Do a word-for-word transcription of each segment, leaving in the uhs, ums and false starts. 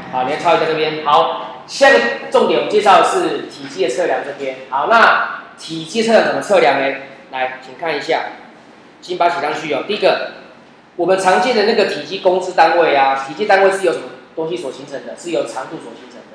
好，你要抄一下这边。好，下个重点我们介绍的是体积的测量这边。好，那体积测量怎么测量呢？来，请看一下，请把它写上去哦。第一个，我们常见的那个体积公式单位啊，体积单位是由什么东西所形成的？是由长度所形成的。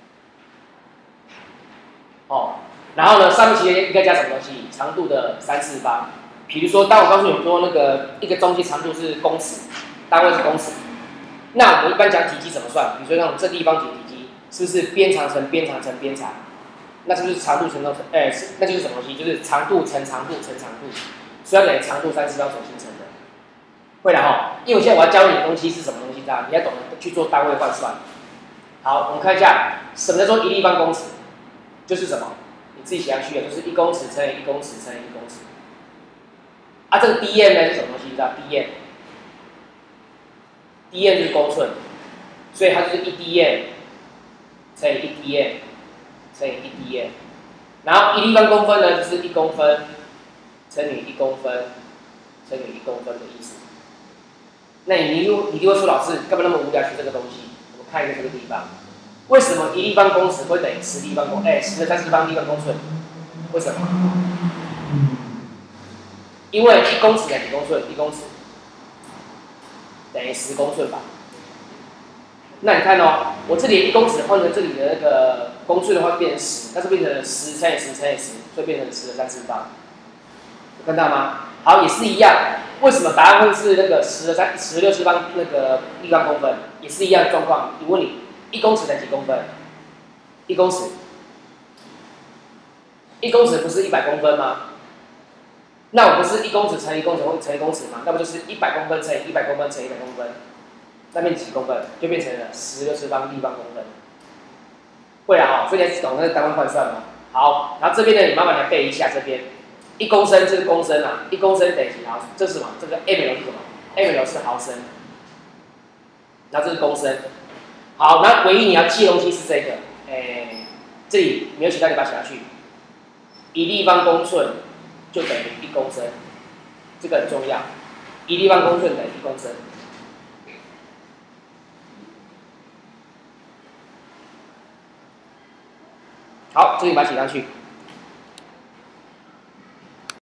哦，然后呢，上面其实应该加什么东西？长度的三次方。比如说，当我告诉你说那个一个东西长度是公尺，单位是公尺，那我们一般讲体积怎么算？比如说那种正立方体体积，是不是边长乘边长乘边长？那是不是长度乘到乘？哎、欸，是，那就是什么东西？就是长度乘长度乘长度，所以要等于长度三次方所形成的。会了哈，因为我现在我要教你的东西是什么东西，大家你要懂得去做单位换算。好，我们看一下什么叫做一立方公尺，就是什么？你自己写下去的，就是一公尺乘以一公尺乘以一公尺。啊，这个 dm 呢是什么东西？你知道 dm，dm 就是公寸，所以它就是一 dm 乘以一 dm 乘以一 dm， 然后一立方公分呢就是一公分乘以一公分乘以一公分的意思。那你一定你一定会说，老师干嘛那么无聊学这个东西？我们看一下这个地方，为什么一立方公尺会等于十立方公？哎，十的三次方立方公寸？为什么？因为一公尺等于几公寸？一公尺等于十公寸吧。那你看哦，我这里一公尺换成这里的那个公寸的话，变成十，但是变成十乘以十乘以十，所以变成十的三次方。有看到吗？好，也是一样。为什么答案会是那个十的三十六次方那个立方公分？也是一样的状况。你问你，一公尺等于几公分？一公尺，一公尺不是一百公分吗？那我不是一公尺乘以一公尺乘以公尺嘛？那不就是一百公分乘以一百公分乘以一百公分？那变几公分？就变成了十六次方立方公分。会啊，所以你懂那个单位换算吗？好，然后这边呢，你慢慢来背一下这边。一公升这是公升啊，一公升等于几毫？这是什么？这个 ml 是什么 ？ml 是毫升。然后这是公升。好，那唯一你要记的东西是这个，诶，这里没有写到，你把它写下去。一立方公寸就等于一公升，这个很重要。一立方公寸等于一公升。好，这里把它写上去。